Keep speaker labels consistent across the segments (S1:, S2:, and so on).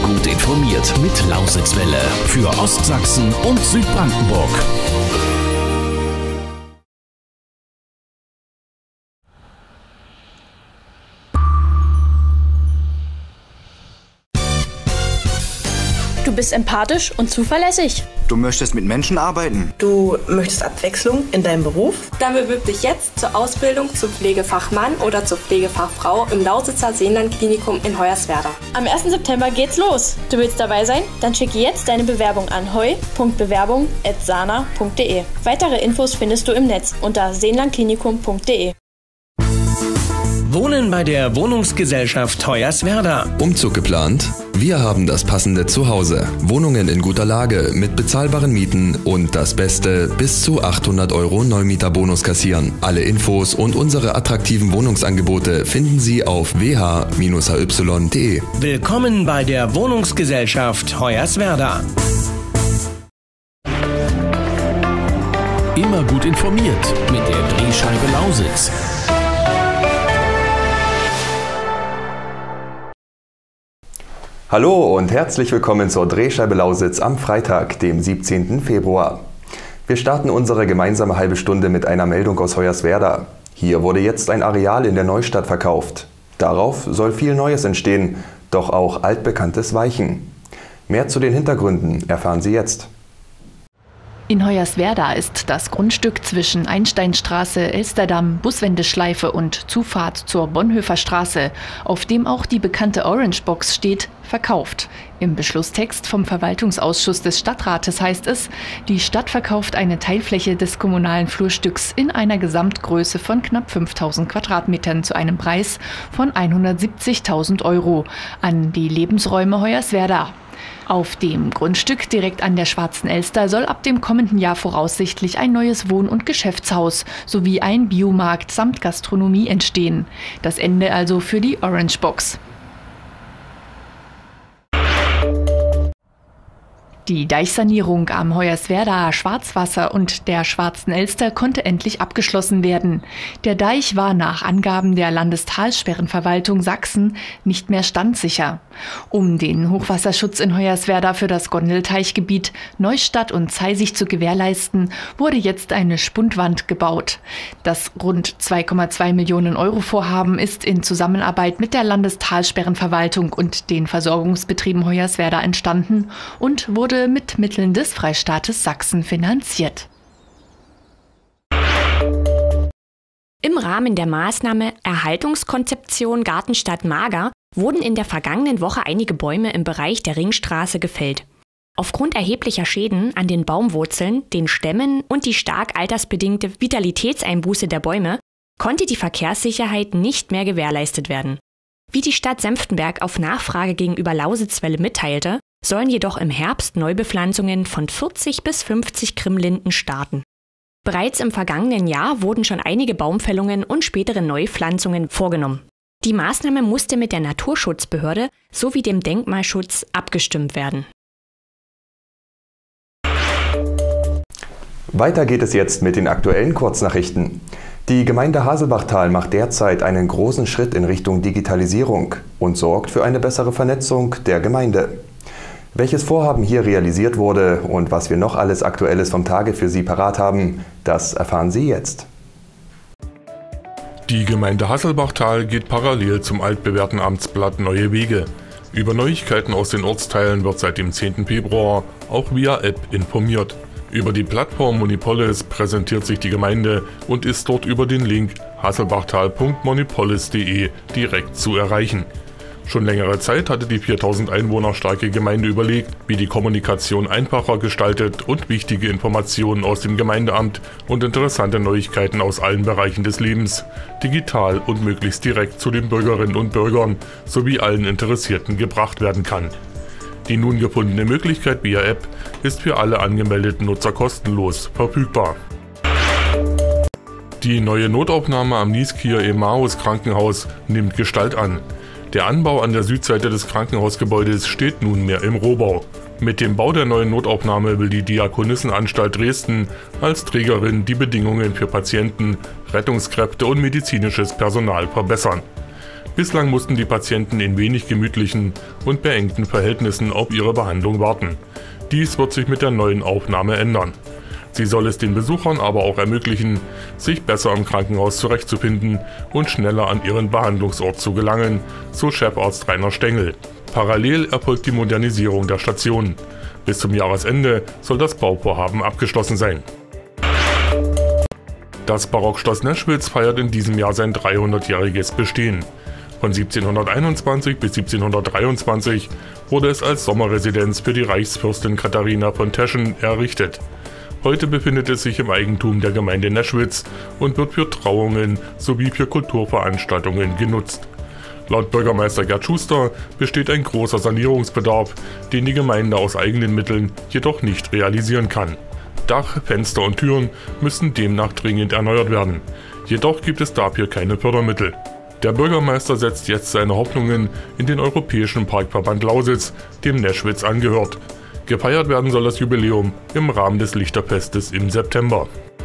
S1: gut informiert mit Lausitzwelle für Ostsachsen und Südbrandenburg.
S2: Du bist empathisch und zuverlässig.
S3: Du möchtest mit Menschen arbeiten.
S4: Du möchtest Abwechslung in deinem Beruf.
S5: Dann bewirb dich jetzt zur Ausbildung zum Pflegefachmann oder zur Pflegefachfrau im Lausitzer Seenland-Klinikum in Hoyerswerda.
S2: Am 1. September geht's los. Du willst dabei sein? Dann schicke jetzt deine Bewerbung an heu.bewerbung@sana.de. Weitere Infos findest du im Netz unter seenlandklinikum.de.
S6: Wohnen bei der Wohnungsgesellschaft Hoyerswerda.
S7: Umzug geplant? Wir haben das passende Zuhause. Wohnungen in guter Lage mit bezahlbaren Mieten und das Beste, bis zu 800 € Neumieterbonus kassieren. Alle Infos und unsere attraktiven Wohnungsangebote finden Sie auf wh-hy.de.
S6: Willkommen bei der Wohnungsgesellschaft Hoyerswerda.
S1: Immer gut informiert mit der Drehscheibe Lausitz.
S8: Hallo und herzlich willkommen zur Drehscheibe Lausitz am Freitag, dem 17. Februar. Wir starten unsere gemeinsame halbe Stunde mit einer Meldung aus Hoyerswerda. Hier wurde jetzt ein Areal in der Neustadt verkauft. Darauf soll viel Neues entstehen, doch auch altbekanntes weichen. Mehr zu den Hintergründen erfahren Sie jetzt.
S9: In Hoyerswerda ist das Grundstück zwischen Einsteinstraße, Elsterdamm, Buswendeschleife und Zufahrt zur Bonhoeffer Straße, auf dem auch die bekannte Orange Box steht, verkauft. Im Beschlusstext vom Verwaltungsausschuss des Stadtrates heißt es, die Stadt verkauft eine Teilfläche des kommunalen Flurstücks in einer Gesamtgröße von knapp 5000 Quadratmetern zu einem Preis von 170.000 € an die Lebensräume Hoyerswerda. Auf dem Grundstück direkt an der Schwarzen Elster soll ab dem kommenden Jahr voraussichtlich ein neues Wohn- und Geschäftshaus sowie ein Biomarkt samt Gastronomie entstehen. Das Ende also für die Orange Box. Die Deichsanierung am Hoyerswerda Schwarzwasser und der Schwarzen Elster konnte endlich abgeschlossen werden. Der Deich war nach Angaben der Landestalsperrenverwaltung Sachsen nicht mehr standsicher. Um den Hochwasserschutz in Hoyerswerda für das Gondelteichgebiet Neustadt und Zeisig zu gewährleisten, wurde jetzt eine Spundwand gebaut. Das rund 2,2 Millionen € Vorhaben ist in Zusammenarbeit mit der Landestalsperrenverwaltung und den Versorgungsbetrieben Hoyerswerda entstanden und wurde mit Mitteln des Freistaates Sachsen finanziert.
S10: Im Rahmen der Maßnahme Erhaltungskonzeption Gartenstadt Mager wurden in der vergangenen Woche einige Bäume im Bereich der Ringstraße gefällt. Aufgrund erheblicher Schäden an den Baumwurzeln, den Stämmen und die stark altersbedingte Vitalitätseinbuße der Bäume konnte die Verkehrssicherheit nicht mehr gewährleistet werden. Wie die Stadt Senftenberg auf Nachfrage gegenüber Lausitzwelle mitteilte, sollen jedoch im Herbst Neubepflanzungen von 40 bis 50 Krimlinden starten. Bereits im vergangenen Jahr wurden schon einige Baumfällungen und spätere Neupflanzungen vorgenommen. Die Maßnahme musste mit der Naturschutzbehörde sowie dem Denkmalschutz abgestimmt werden.
S8: Weiter geht es jetzt mit den aktuellen Kurznachrichten. Die Gemeinde Haselbachtal macht derzeit einen großen Schritt in Richtung Digitalisierung und sorgt für eine bessere Vernetzung der Gemeinde. Welches Vorhaben hier realisiert wurde und was wir noch alles Aktuelles vom Tage für Sie parat haben, das erfahren Sie jetzt.
S11: Die Gemeinde Haselbachtal geht parallel zum altbewährten Amtsblatt Neue Wege. Über Neuigkeiten aus den Ortsteilen wird seit dem 10. Februar auch via App informiert. Über die Plattform Monipolis präsentiert sich die Gemeinde und ist dort über den Link haselbachtal.monipolis.de direkt zu erreichen. Schon längere Zeit hatte die 4000 Einwohner starke Gemeinde überlegt, wie die Kommunikation einfacher gestaltet und wichtige Informationen aus dem Gemeindeamt und interessante Neuigkeiten aus allen Bereichen des Lebens digital und möglichst direkt zu den Bürgerinnen und Bürgern sowie allen Interessierten gebracht werden kann. Die nun gefundene Möglichkeit via App ist für alle angemeldeten Nutzer kostenlos verfügbar. Die neue Notaufnahme am Nieskier Emmaus Krankenhaus nimmt Gestalt an. Der Anbau an der Südseite des Krankenhausgebäudes steht nunmehr im Rohbau. Mit dem Bau der neuen Notaufnahme will die Diakonissenanstalt Dresden als Trägerin die Bedingungen für Patienten, Rettungskräfte und medizinisches Personal verbessern. Bislang mussten die Patienten in wenig gemütlichen und beengten Verhältnissen auf ihre Behandlung warten. Dies wird sich mit der neuen Aufnahme ändern. Sie soll es den Besuchern aber auch ermöglichen, sich besser im Krankenhaus zurechtzufinden und schneller an ihren Behandlungsort zu gelangen, so Chefarzt Rainer Stengel. Parallel erfolgt die Modernisierung der Station. Bis zum Jahresende soll das Bauvorhaben abgeschlossen sein. Das Barockschloss Neschwitz feiert in diesem Jahr sein 300-jähriges Bestehen. Von 1721 bis 1723 wurde es als Sommerresidenz für die Reichsfürstin Katharina von Teschen errichtet. Heute befindet es sich im Eigentum der Gemeinde Neschwitz und wird für Trauungen sowie für Kulturveranstaltungen genutzt. Laut Bürgermeister Gerd Schuster besteht ein großer Sanierungsbedarf, den die Gemeinde aus eigenen Mitteln jedoch nicht realisieren kann. Dach, Fenster und Türen müssen demnach dringend erneuert werden. Jedoch gibt es dafür keine Fördermittel. Der Bürgermeister setzt jetzt seine Hoffnungen in den Europäischen Parkverband Lausitz, dem Neschwitz angehört. Gefeiert werden soll das Jubiläum im Rahmen des Lichterfestes im September.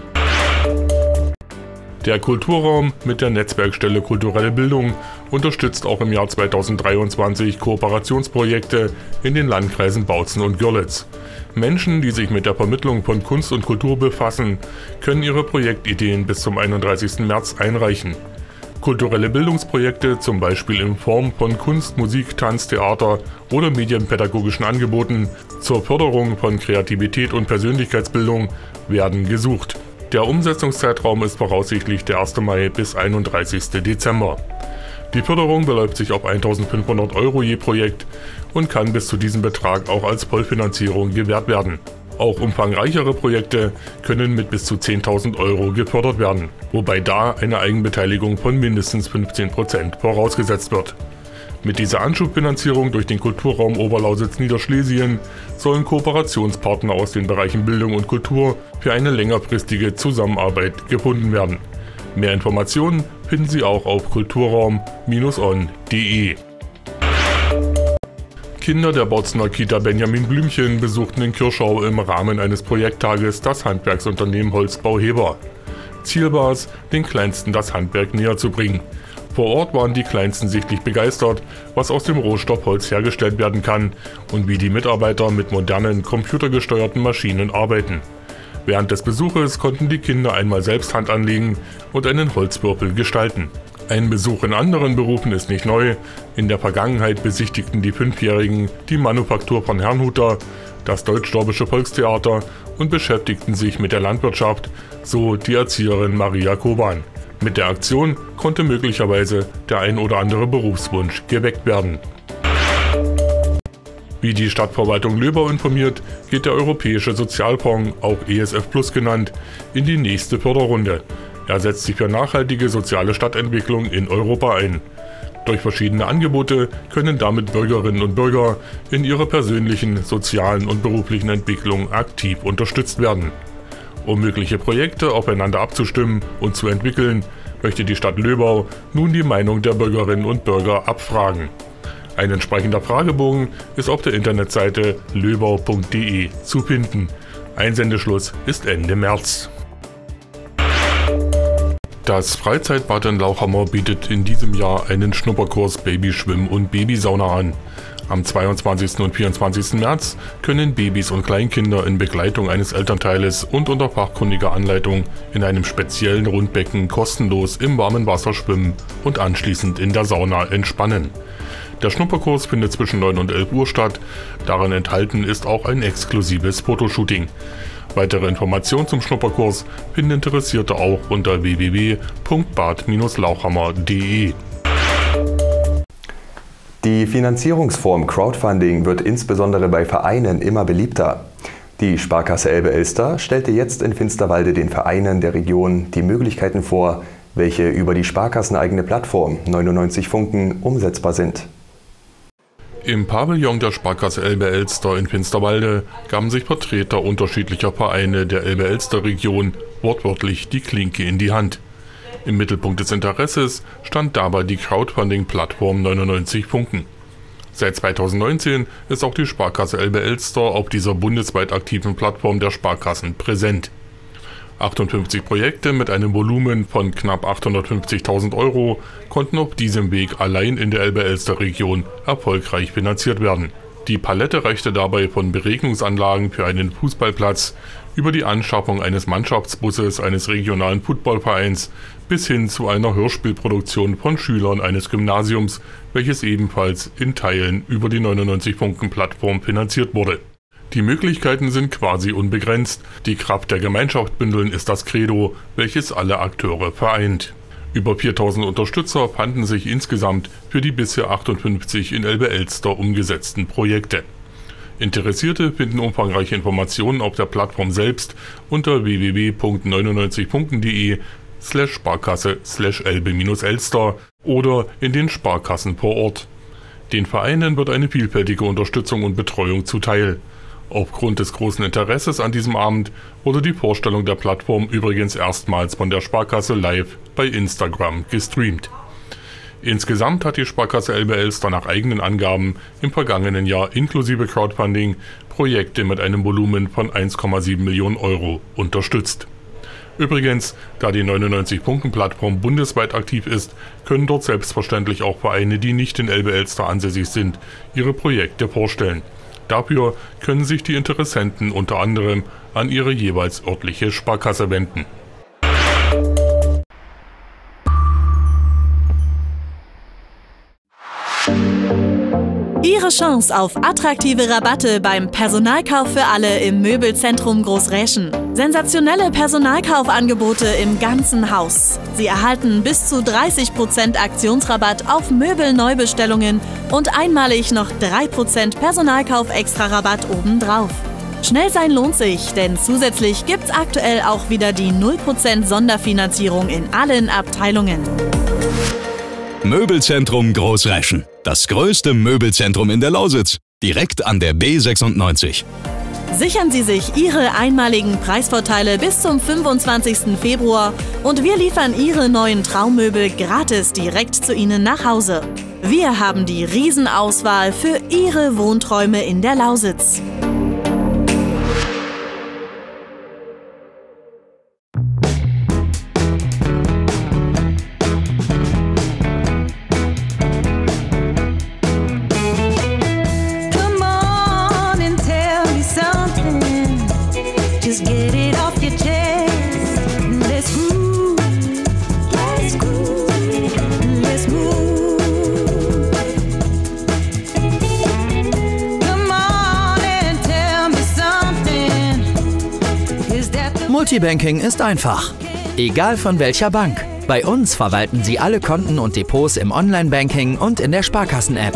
S11: Der Kulturraum mit der Netzwerkstelle Kulturelle Bildung unterstützt auch im Jahr 2023 Kooperationsprojekte in den Landkreisen Bautzen und Görlitz. Menschen, die sich mit der Vermittlung von Kunst und Kultur befassen, können ihre Projektideen bis zum 31. März einreichen. Kulturelle Bildungsprojekte, zum Beispiel in Form von Kunst, Musik, Tanz, Theater oder medienpädagogischen Angeboten zur Förderung von Kreativität und Persönlichkeitsbildung, werden gesucht. Der Umsetzungszeitraum ist voraussichtlich der 1. Mai bis 31. Dezember. Die Förderung beläuft sich auf 1.500 € je Projekt und kann bis zu diesem Betrag auch als Vollfinanzierung gewährt werden. Auch umfangreichere Projekte können mit bis zu 10.000 € gefördert werden, wobei da eine Eigenbeteiligung von mindestens 15% vorausgesetzt wird. Mit dieser Anschubfinanzierung durch den Kulturraum Oberlausitz-Niederschlesien sollen Kooperationspartner aus den Bereichen Bildung und Kultur für eine längerfristige Zusammenarbeit gefunden werden. Mehr Informationen finden Sie auch auf kulturraum-on.de. Kinder der Bautzener Kita Benjamin Blümchen besuchten in Kirschau im Rahmen eines Projekttages das Handwerksunternehmen Holzbau Heber. Ziel war es, den Kleinsten das Handwerk näher zu bringen. Vor Ort waren die Kleinsten sichtlich begeistert, was aus dem Rohstoff Holz hergestellt werden kann und wie die Mitarbeiter mit modernen, computergesteuerten Maschinen arbeiten. Während des Besuches konnten die Kinder einmal selbst Hand anlegen und einen Holzwürfel gestalten. Ein Besuch in anderen Berufen ist nicht neu. In der Vergangenheit besichtigten die 5-Jährigen die Manufaktur von Herrnhuter, das Deutsch-Sorbische Volkstheater und beschäftigten sich mit der Landwirtschaft, so die Erzieherin Maria Koban. Mit der Aktion konnte möglicherweise der ein oder andere Berufswunsch geweckt werden. Wie die Stadtverwaltung Löbau informiert, geht der Europäische Sozialfonds, auch ESF Plus genannt, in die nächste Förderrunde. Er setzt sich für nachhaltige soziale Stadtentwicklung in Europa ein. Durch verschiedene Angebote können damit Bürgerinnen und Bürger in ihrer persönlichen, sozialen und beruflichen Entwicklung aktiv unterstützt werden. Um mögliche Projekte aufeinander abzustimmen und zu entwickeln, möchte die Stadt Löbau nun die Meinung der Bürgerinnen und Bürger abfragen. Ein entsprechender Fragebogen ist auf der Internetseite löbau.de zu finden. Einsendeschluss ist Ende März. Das Freizeitbad in Lauchhammer bietet in diesem Jahr einen Schnupperkurs Babyschwimmen und Babysauna an. Am 22. und 24. März können Babys und Kleinkinder in Begleitung eines Elternteiles und unter fachkundiger Anleitung in einem speziellen Rundbecken kostenlos im warmen Wasser schwimmen und anschließend in der Sauna entspannen. Der Schnupperkurs findet zwischen 9 und 11 Uhr statt. Darin enthalten ist auch ein exklusives Fotoshooting. Weitere Informationen zum Schnupperkurs finden Interessierte auch unter www.bad-lauchhammer.de.
S8: Die Finanzierungsform Crowdfunding wird insbesondere bei Vereinen immer beliebter. Die Sparkasse Elbe-Elster stellte jetzt in Finsterwalde den Vereinen der Region die Möglichkeiten vor, welche über die sparkasseneigene Plattform 99 Funken umsetzbar sind.
S11: Im Pavillon der Sparkasse Elbe-Elster in Finsterwalde gaben sich Vertreter unterschiedlicher Vereine der Elbe-Elster-Region wortwörtlich die Klinke in die Hand. Im Mittelpunkt des Interesses stand dabei die Crowdfunding-Plattform 99 Funken. Seit 2019 ist auch die Sparkasse Elbe-Elster auf dieser bundesweit aktiven Plattform der Sparkassen präsent. 58 Projekte mit einem Volumen von knapp 850.000 Euro konnten auf diesem Weg allein in der Elbe-Elster-Region erfolgreich finanziert werden. Die Palette reichte dabei von Beregnungsanlagen für einen Fußballplatz über die Anschaffung eines Mannschaftsbusses eines regionalen Footballvereins bis hin zu einer Hörspielproduktion von Schülern eines Gymnasiums, welches ebenfalls in Teilen über die 99-Punkten-Plattform finanziert wurde. Die Möglichkeiten sind quasi unbegrenzt. Die Kraft der Gemeinschaft bündeln ist das Credo, welches alle Akteure vereint. Über 4000 Unterstützer fanden sich insgesamt für die bisher 58 in Elbe-Elster umgesetzten Projekte. Interessierte finden umfangreiche Informationen auf der Plattform selbst unter www.99punkten.de/Sparkasse/Elbe-Elster oder in den Sparkassen vor Ort. Den Vereinen wird eine vielfältige Unterstützung und Betreuung zuteil. Aufgrund des großen Interesses an diesem Abend wurde die Vorstellung der Plattform übrigens erstmals von der Sparkasse live bei Instagram gestreamt. Insgesamt hat die Sparkasse Elbe-Elster nach eigenen Angaben im vergangenen Jahr inklusive Crowdfunding Projekte mit einem Volumen von 1,7 Millionen Euro unterstützt. Übrigens, da die 99-Punkten-Plattform bundesweit aktiv ist, können dort selbstverständlich auch Vereine, die nicht in Elbe-Elster ansässig sind, ihre Projekte vorstellen. Dafür können sich die Interessenten unter anderem an ihre jeweils örtliche Sparkasse wenden.
S12: Ihre Chance auf attraktive Rabatte beim Personalkauf für alle im Möbelzentrum Großräschen. Sensationelle Personalkaufangebote im ganzen Haus. Sie erhalten bis zu 30% Aktionsrabatt auf Möbelneubestellungen und einmalig noch 3% Personalkauf-Extra-Rabatt obendrauf. Schnell sein lohnt sich, denn zusätzlich gibt's aktuell auch wieder die 0% Sonderfinanzierung in allen Abteilungen.
S13: Möbelzentrum Großräschen. Das größte Möbelzentrum in der Lausitz. Direkt an der B96.
S12: Sichern Sie sich Ihre einmaligen Preisvorteile bis zum 25. Februar und wir liefern Ihre neuen Traummöbel gratis direkt zu Ihnen nach Hause. Wir haben die Riesenauswahl für Ihre Wohnträume in der Lausitz.
S14: Multibanking ist einfach. Egal von welcher Bank. Bei uns verwalten Sie alle Konten und Depots im Online-Banking und in der Sparkassen-App.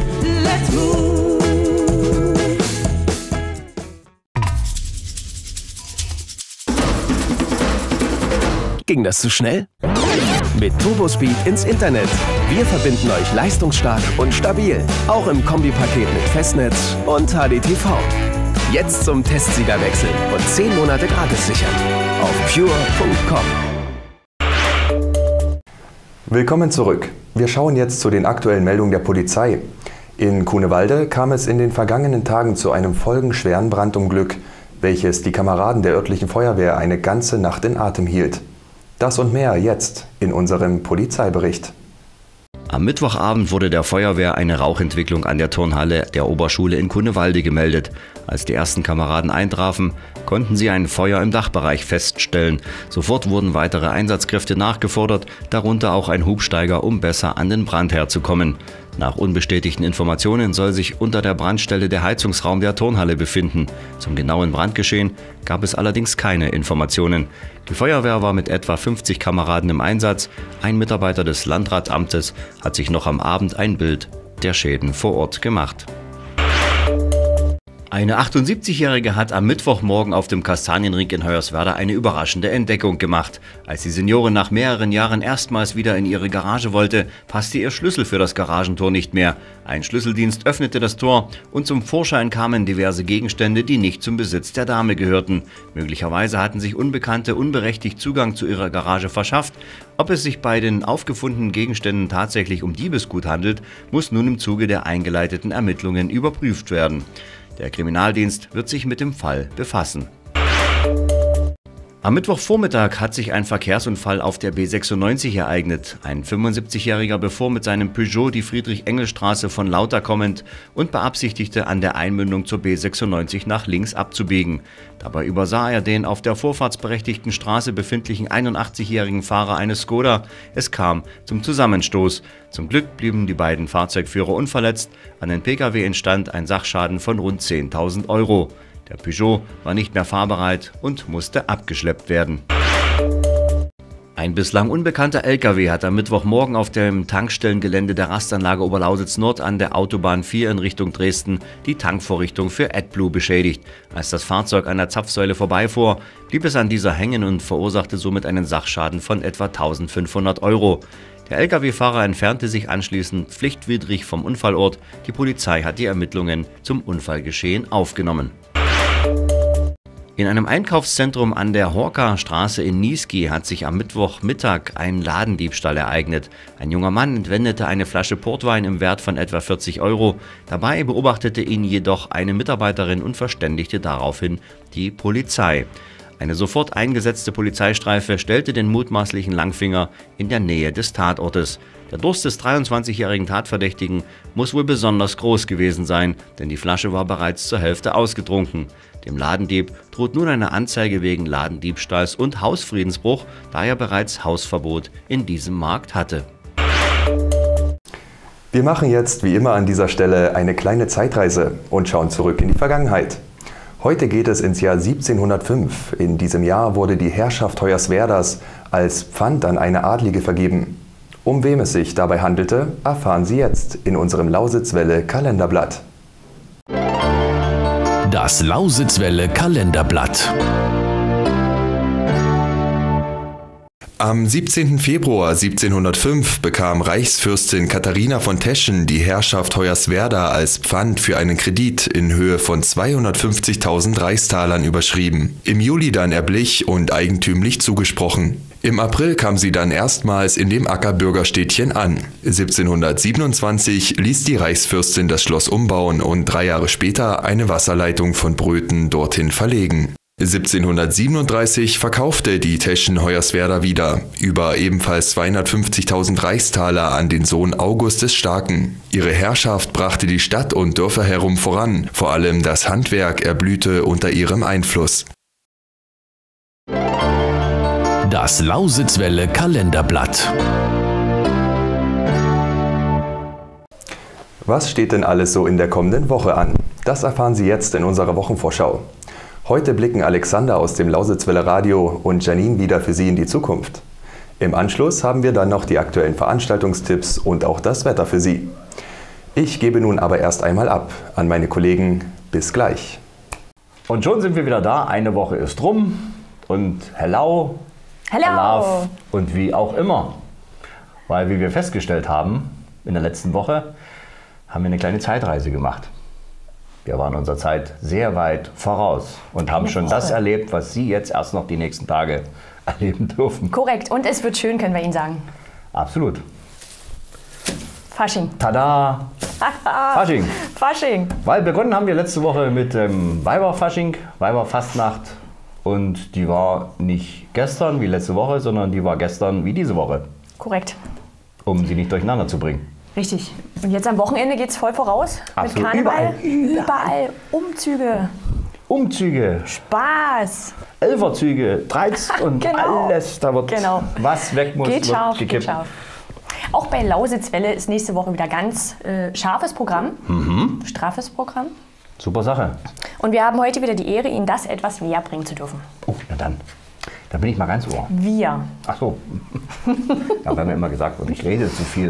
S15: Ging das zu schnell? Mit Turbospeed ins Internet. Wir verbinden euch leistungsstark und stabil. Auch im Kombipaket mit Festnetz und HDTV. Jetzt zum Testsieger wechseln und 10 Monate gratis sichern. Auf pure.com.
S8: Willkommen zurück. Wir schauen jetzt zu den aktuellen Meldungen der Polizei. In Cunewalde kam es in den vergangenen Tagen zu einem folgenschweren Brandunglück, welches die Kameraden der örtlichen Feuerwehr eine ganze Nacht in Atem hielt. Das und mehr jetzt in unserem Polizeibericht.
S16: Am Mittwochabend wurde der Feuerwehr eine Rauchentwicklung an der Turnhalle der Oberschule in Cunewalde gemeldet. Als die ersten Kameraden eintrafen, konnten sie ein Feuer im Dachbereich feststellen. Sofort wurden weitere Einsatzkräfte nachgefordert, darunter auch ein Hubsteiger, um besser an den Brandherd zu kommen. Nach unbestätigten Informationen soll sich unter der Brandstelle der Heizungsraum der Turnhalle befinden. Zum genauen Brandgeschehen gab es allerdings keine Informationen. Die Feuerwehr war mit etwa 50 Kameraden im Einsatz. Ein Mitarbeiter des Landratsamtes hat sich noch am Abend ein Bild der Schäden vor Ort gemacht. Eine 78-Jährige hat am Mittwochmorgen auf dem Kastanienring in Hoyerswerda eine überraschende Entdeckung gemacht. Als die Seniorin nach mehreren Jahren erstmals wieder in ihre Garage wollte, passte ihr Schlüssel für das Garagentor nicht mehr. Ein Schlüsseldienst öffnete das Tor und zum Vorschein kamen diverse Gegenstände, die nicht zum Besitz der Dame gehörten. Möglicherweise hatten sich Unbekannte unberechtigt Zugang zu ihrer Garage verschafft. Ob es sich bei den aufgefundenen Gegenständen tatsächlich um Diebesgut handelt, muss nun im Zuge der eingeleiteten Ermittlungen überprüft werden. Der Kriminaldienst wird sich mit dem Fall befassen. Am Mittwochvormittag hat sich ein Verkehrsunfall auf der B96 ereignet. Ein 75-Jähriger befuhr mit seinem Peugeot die Friedrich-Engel-Straße von Lauter kommend und beabsichtigte, an der Einmündung zur B96 nach links abzubiegen. Dabei übersah er den auf der vorfahrtsberechtigten Straße befindlichen 81-jährigen Fahrer eines Skoda. Es kam zum Zusammenstoß. Zum Glück blieben die beiden Fahrzeugführer unverletzt. An den Pkw entstand ein Sachschaden von rund 10.000 €. Der Peugeot war nicht mehr fahrbereit und musste abgeschleppt werden. Ein bislang unbekannter LKW hat am Mittwochmorgen auf dem Tankstellengelände der Rastanlage Oberlausitz Nord an der Autobahn 4 in Richtung Dresden die Tankvorrichtung für AdBlue beschädigt. Als das Fahrzeug an der Zapfsäule vorbeifuhr, blieb es an dieser hängen und verursachte somit einen Sachschaden von etwa 1.500 €. Der Lkw-Fahrer entfernte sich anschließend pflichtwidrig vom Unfallort. Die Polizei hat die Ermittlungen zum Unfallgeschehen aufgenommen. In einem Einkaufszentrum an der Horka-Straße in Niesky hat sich am Mittwochmittag ein Ladendiebstahl ereignet. Ein junger Mann entwendete eine Flasche Portwein im Wert von etwa 40 €. Dabei beobachtete ihn jedoch eine Mitarbeiterin und verständigte daraufhin die Polizei. Eine sofort eingesetzte Polizeistreife stellte den mutmaßlichen Langfinger in der Nähe des Tatortes. Der Durst des 23-jährigen Tatverdächtigen muss wohl besonders groß gewesen sein, denn die Flasche war bereits zur Hälfte ausgetrunken. Dem Ladendieb droht nun eine Anzeige wegen Ladendiebstahls und Hausfriedensbruch, da er bereits Hausverbot in diesem Markt hatte.
S8: Wir machen jetzt wie immer an dieser Stelle eine kleine Zeitreise und schauen zurück in die Vergangenheit. Heute geht es ins Jahr 1705. In diesem Jahr wurde die Herrschaft Hoyerswerdas als Pfand an eine Adlige vergeben. Um wem es sich dabei handelte, erfahren Sie jetzt in unserem Lausitzwelle Kalenderblatt.
S1: Das Lausitzwelle Kalenderblatt.
S7: Am 17. Februar 1705 bekam Reichsfürstin Katharina von Teschen die Herrschaft Hoyerswerda als Pfand für einen Kredit in Höhe von 250.000 Reichstalern überschrieben. Im Juli dann erblich und eigentümlich zugesprochen. Im April kam sie dann erstmals in dem Ackerbürgerstädtchen an. 1727 ließ die Reichsfürstin das Schloss umbauen und 3 Jahre später eine Wasserleitung von Bröthen dorthin verlegen. 1737 verkaufte die Teschen Hoyerswerda wieder über ebenfalls 250.000 Reichstaler an den Sohn August des Starken. Ihre Herrschaft brachte die Stadt und Dörfer herum voran, vor allem das Handwerk erblühte unter ihrem Einfluss.
S1: Das Lausitzwelle Kalenderblatt.
S8: Was steht denn alles so in der kommenden Woche an? Das erfahren Sie jetzt in unserer Wochenvorschau. Heute blicken Alexander aus dem Lausitzwelle Radio und Janine wieder für Sie in die Zukunft. Im Anschluss haben wir dann noch die aktuellen Veranstaltungstipps und auch das Wetter für Sie. Ich gebe nun aber erst einmal ab an meine Kollegen. Bis gleich.
S17: Und schon sind wir wieder da. Eine Woche ist rum und hello,
S18: hello
S17: und wie auch immer. Weil, wie wir festgestellt haben in der letzten Woche, haben wir eine kleine Zeitreise gemacht. Wir waren unserer Zeit sehr weit voraus und haben schon das erlebt, was Sie jetzt erst noch die nächsten Tage erleben dürfen.
S18: Korrekt. Und es wird schön, können wir Ihnen sagen.
S17: Absolut.
S18: Fasching.
S17: Tada! Fasching.
S18: Fasching.
S17: Weil begonnen haben wir letzte Woche mit Weiberfasching, Weiberfastnacht. Und die war nicht gestern wie letzte Woche, sondern die war gestern wie diese Woche.
S18: Korrekt.
S17: Um sie nicht durcheinander zu bringen.
S18: Richtig. Und jetzt am Wochenende geht es voll voraus.
S17: Absolut.
S18: Mit Karneval. Überall. Umzüge.
S17: Umzüge.
S18: Spaß.
S17: Elferzüge, Dreiz und
S18: genau.
S17: Alles. Da wird was weg muss,
S18: geht
S17: wird
S18: scharf,
S17: gekippt.
S18: geht scharf. Auch bei Lausitzwelle ist nächste Woche wieder ganz scharfes Programm. Straffes Programm.
S17: Super Sache.
S18: Und wir haben heute wieder die Ehre, Ihnen das etwas näher bringen zu dürfen.
S17: Oh, na dann. Da bin ich mal ganz ohr.
S18: Wir.
S17: Ach so. Ja, wir haben ja immer gesagt, und ich rede zu viel.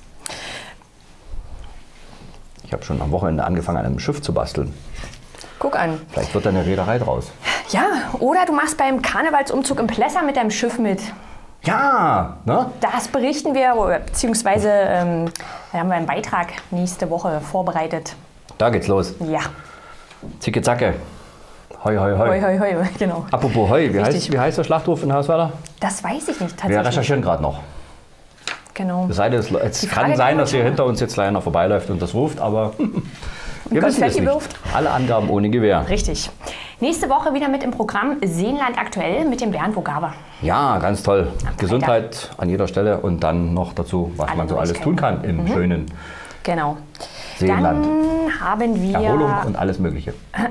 S17: Ich habe schon am Wochenende angefangen, an einem Schiff zu basteln.
S18: Guck an.
S17: Vielleicht wird da eine Reederei draus.
S18: Ja, oder du machst beim Karnevalsumzug im Plesser mit deinem Schiff mit.
S17: Ja, ne?
S18: Das berichten wir, beziehungsweise da haben wir einen Beitrag nächste Woche vorbereitet.
S17: Da geht's los.
S18: Ja.
S17: Zicke zacke. Hoi, hoi, hoi.
S18: Hoi, hoi, hoi, genau.
S17: Apropos Hoi, wie heißt der Schlachtruf in Hoyerswerda?
S18: Das weiß ich nicht tatsächlich.
S17: Wir recherchieren gerade noch.
S18: Genau.
S17: Es kann sein, dass hier hinter uns jetzt gleich einer vorbeiläuft und das ruft, aber wir wissen es nicht. Alle Angaben ohne Gewähr.
S18: Richtig. Nächste Woche wieder mit im Programm Seenland aktuell mit dem Bernd Wogaber.
S17: Ja, ganz toll. Gesundheit an jeder Stelle und dann noch dazu, was man so alles tun kann im schönen
S18: Genau.
S17: Seenland.
S18: Dann haben wir
S17: Erholung und alles Mögliche.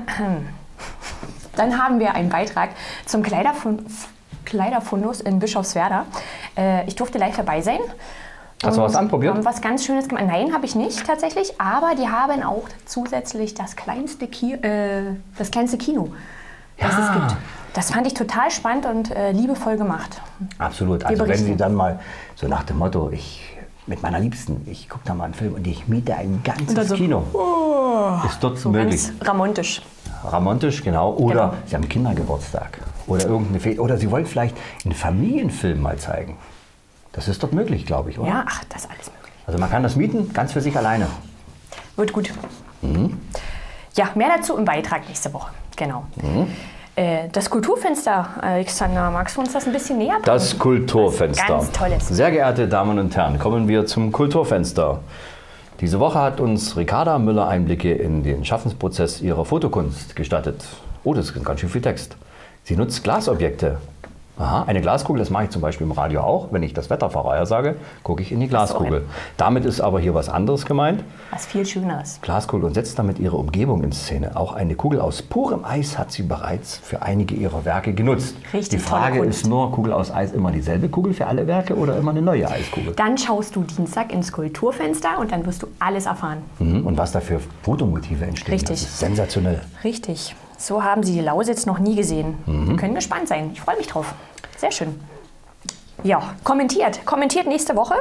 S18: Dann haben wir einen Beitrag zum Kleiderfundus in Bischofswerda. Ich durfte live dabei sein.
S17: Hast du was anprobiert?
S18: Haben was ganz Schönes gemacht. Nein, habe ich nicht tatsächlich, aber die haben auch zusätzlich das kleinste Kino, das es gibt. Das fand ich total spannend und liebevoll gemacht.
S17: Absolut. Also wenn Sie dann mal so nach dem Motto, mit meiner Liebsten, ich gucke da mal einen Film und ich miete ein ganzes Kino. Ist dort so möglich.
S18: Ganz ramontisch.
S17: Ramontisch, genau. Oder Sie haben Kindergeburtstag. Oder irgendeine Fete. Oder Sie wollen vielleicht einen Familienfilm mal zeigen. Das ist dort möglich, glaube ich, oder?
S18: Ja, ach, das ist alles möglich.
S17: Also man kann das mieten, ganz für sich alleine.
S18: Wird gut. Ja, mehr dazu im Beitrag nächste Woche. Genau. Das Kulturfenster, Alexander, magst du uns das ein bisschen näher bringen?
S17: Das Kulturfenster.
S18: Ganz tolles.
S17: Sehr geehrte Damen und Herren, kommen wir zum Kulturfenster. Diese Woche hat uns Ricarda Müller Einblicke in den Schaffensprozess ihrer Fotokunst gestattet. Oh, das ist ganz schön viel Text. Sie nutzt Glasobjekte. Aha, eine Glaskugel, das mache ich zum Beispiel im Radio auch. Wenn ich das Wetter vorhersage, gucke ich in die Glaskugel. Damit ist aber hier was anderes gemeint.
S18: Was viel Schöneres.
S17: Glaskugel und setzt damit ihre Umgebung in Szene. Auch eine Kugel aus purem Eis hat sie bereits für einige ihrer Werke genutzt.
S18: Richtig,
S17: die Frage ist nur, Kugel aus Eis immer dieselbe Kugel für alle Werke oder immer eine neue Eiskugel?
S18: Dann schaust du Dienstag ins Kulturfenster und dann wirst du alles erfahren.
S17: Und was da für Fotomotive entstehen.
S18: Richtig.
S17: Das ist sensationell.
S18: Richtig. So haben sie die Lausitz noch nie gesehen. Wir können gespannt sein. Ich freue mich drauf. Sehr schön. Ja, kommentiert nächste Woche.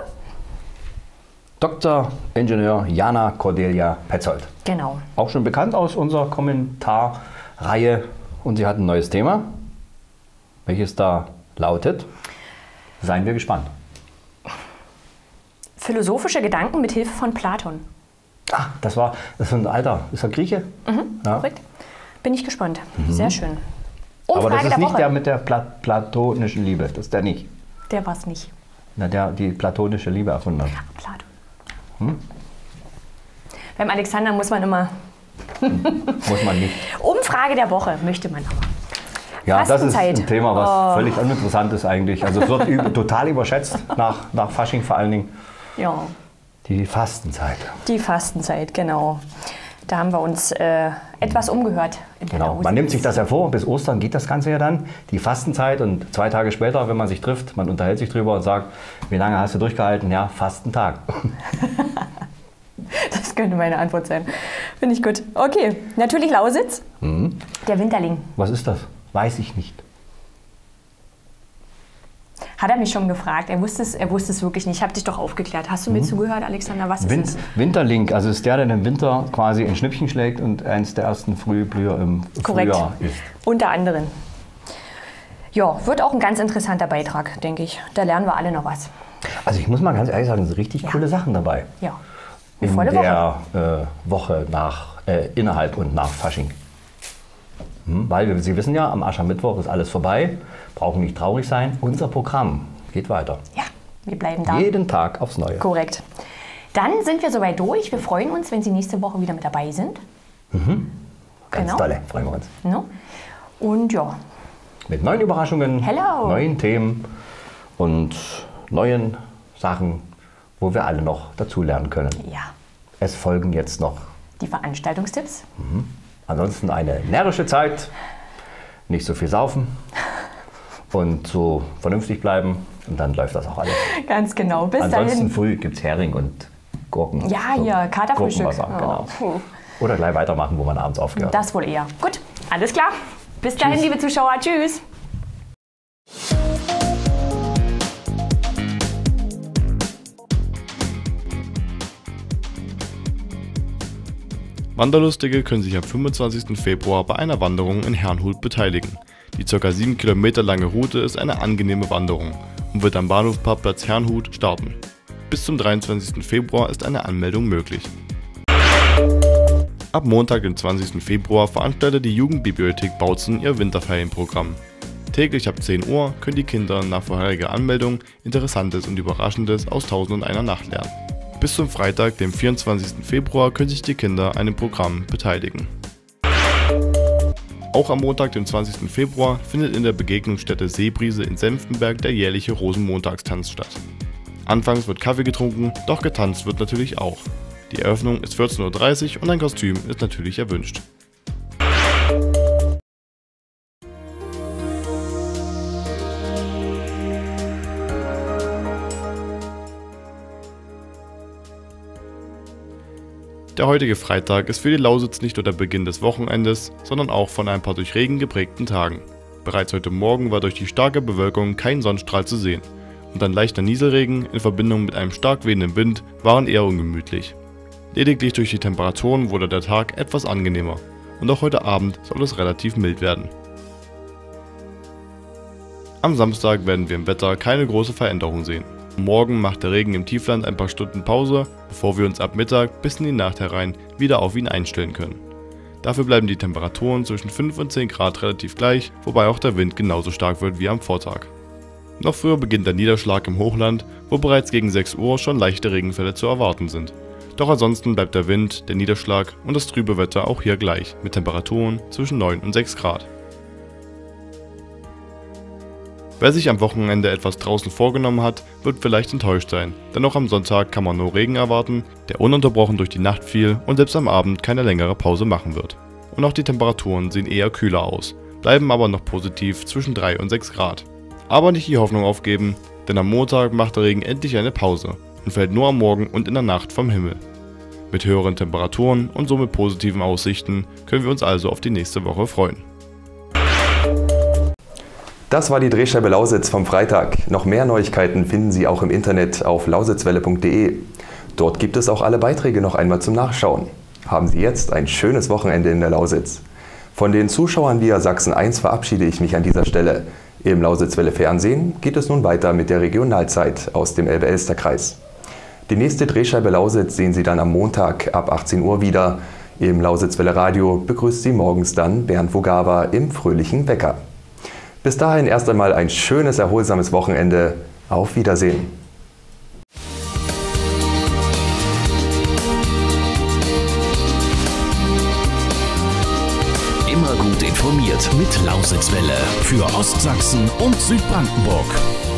S17: Dr. Ingenieur Jana Cordelia Petzold.
S18: Genau.
S17: Auch schon bekannt aus unserer Kommentarreihe. Und sie hat ein neues Thema, welches da lautet, seien wir gespannt.
S18: Philosophische Gedanken mit Hilfe von Platon.
S17: Ah, das ist ein Alter, ist er Grieche? Ja.
S18: Korrekt. Bin ich gespannt. Sehr schön.
S17: Aber das ist
S18: der
S17: nicht
S18: Woche.
S17: der mit der platonischen Liebe, das ist der nicht.
S18: Der war es nicht.
S17: Na, der die platonische Liebe erfunden hat.
S18: Platon. Beim Alexander muss man immer...
S17: Muss man nicht.
S18: Umfrage der Woche möchte man aber.
S17: Ja, das ist
S18: Fastenzeit.
S17: ein Thema, was völlig uninteressant ist eigentlich. Also es wird total überschätzt, nach Fasching vor allen Dingen.
S18: Ja.
S17: Die Fastenzeit.
S18: Die Fastenzeit, genau. Da haben wir uns etwas umgehört.
S17: Genau, man nimmt sich das ja vor, bis Ostern geht das Ganze ja dann, die Fastenzeit, und 2 Tage später, wenn man sich trifft, man unterhält sich drüber und sagt, wie lange hast du durchgehalten? Ja, fast einen Tag.
S18: Das könnte meine Antwort sein. Finde ich gut. Okay, natürlich Lausitz, der Winterling.
S17: Was ist das? Weiß ich nicht.
S18: Hat er mich schon gefragt. Er wusste es wirklich nicht. Ich habe dich doch aufgeklärt. Hast du mir zugehört, Alexander? Was ist es?
S17: Winterling, also ist der im Winter quasi ein Schnippchen schlägt und eins der ersten Frühblüher im Frühjahr ist.
S18: Unter anderem. Ja, wird auch ein ganz interessanter Beitrag, denke ich. Da lernen wir alle noch was.
S17: Also ich muss mal ganz ehrlich sagen, es sind richtig coole Sachen dabei.
S18: Ja.
S17: In der Woche innerhalb und nach Fasching. Weil Sie wissen ja, am Aschermittwoch ist alles vorbei, brauchen nicht traurig sein. Unser Programm geht weiter.
S18: Ja, wir bleiben da.
S17: Jeden Tag aufs Neue.
S18: Korrekt. Dann sind wir soweit durch. Wir freuen uns, wenn Sie nächste Woche wieder mit dabei sind.
S17: Ganz tolle, freuen wir uns.
S18: No. Und ja.
S17: Mit neuen Überraschungen, neuen Themen und neuen Sachen, wo wir alle noch dazulernen können.
S18: Ja.
S17: Es folgen jetzt noch
S18: die Veranstaltungstipps.
S17: Ansonsten eine närrische Zeit, nicht so viel saufen und so vernünftig bleiben und dann läuft das auch alles.
S18: Ganz genau. Bis
S17: Ansonsten
S18: dahin.
S17: früh gibt es Hering und Gurken.
S18: Ja, hier, Katerfrühstück.
S17: Genau. Oder gleich weitermachen, wo man abends aufgehört hat.
S18: Das wohl eher. Gut, alles klar. Bis dahin, liebe Zuschauer. Tschüss.
S19: Wanderlustige können sich am 25. Februar bei einer Wanderung in Herrnhut beteiligen. Die ca. 7 Kilometer lange Route ist eine angenehme Wanderung und wird am Bahnhofparkplatz Herrnhut starten. Bis zum 23. Februar ist eine Anmeldung möglich. Ab Montag, den 20. Februar, veranstaltet die Jugendbibliothek Bautzen ihr Winterferienprogramm. Täglich ab 10 Uhr können die Kinder nach vorheriger Anmeldung Interessantes und Überraschendes aus 1001 Nacht lernen. Bis zum Freitag, dem 24. Februar, können sich die Kinder an dem Programm beteiligen. Auch am Montag, dem 20. Februar, findet in der Begegnungsstätte Seebrise in Senftenberg der jährliche Rosenmontagstanz statt. Anfangs wird Kaffee getrunken, doch getanzt wird natürlich auch. Die Eröffnung ist 14:30 Uhr und ein Kostüm ist natürlich erwünscht. Der heutige Freitag ist für die Lausitz nicht nur der Beginn des Wochenendes, sondern auch von ein paar durch Regen geprägten Tagen. Bereits heute Morgen war durch die starke Bewölkung kein Sonnenstrahl zu sehen und ein leichter Nieselregen in Verbindung mit einem stark wehenden Wind waren eher ungemütlich. Lediglich durch die Temperaturen wurde der Tag etwas angenehmer und auch heute Abend soll es relativ mild werden. Am Samstag werden wir im Wetter keine große Veränderung sehen. Morgen macht der Regen im Tiefland ein paar Stunden Pause, bevor wir uns ab Mittag bis in die Nacht herein wieder auf ihn einstellen können. Dafür bleiben die Temperaturen zwischen 5 und 10 Grad relativ gleich, wobei auch der Wind genauso stark wird wie am Vortag. Noch früher beginnt der Niederschlag im Hochland, wo bereits gegen 6 Uhr schon leichte Regenfälle zu erwarten sind. Doch ansonsten bleibt der Wind, der Niederschlag und das trübe Wetter auch hier gleich, mit Temperaturen zwischen 9 und 6 Grad. Wer sich am Wochenende etwas draußen vorgenommen hat, wird vielleicht enttäuscht sein, denn auch am Sonntag kann man nur Regen erwarten, der ununterbrochen durch die Nacht fiel und selbst am Abend keine längere Pause machen wird. Und auch die Temperaturen sehen eher kühler aus, bleiben aber noch positiv zwischen 3 und 6 Grad. Aber nicht die Hoffnung aufgeben, denn am Montag macht der Regen endlich eine Pause und fällt nur am Morgen und in der Nacht vom Himmel. Mit höheren Temperaturen und somit positiven Aussichten können wir uns also auf die nächste Woche freuen.
S8: Das war die Drehscheibe Lausitz vom Freitag. Noch mehr Neuigkeiten finden Sie auch im Internet auf lausitzwelle.de. Dort gibt es auch alle Beiträge noch einmal zum Nachschauen. Haben Sie jetzt ein schönes Wochenende in der Lausitz. Von den Zuschauern via Sachsen 1 verabschiede ich mich an dieser Stelle. Im Lausitzwelle Fernsehen geht es nun weiter mit der Regionalzeit aus dem Elbe-Elster-Kreis. Die nächste Drehscheibe Lausitz sehen Sie dann am Montag ab 18 Uhr wieder. Im Lausitzwelle Radio begrüßt Sie morgens dann Bernd Vogava im fröhlichen Wecker. Bis dahin erst einmal ein schönes, erholsames Wochenende. Auf Wiedersehen.
S1: Immer gut informiert mit Lausitzwelle für Ostsachsen und Südbrandenburg.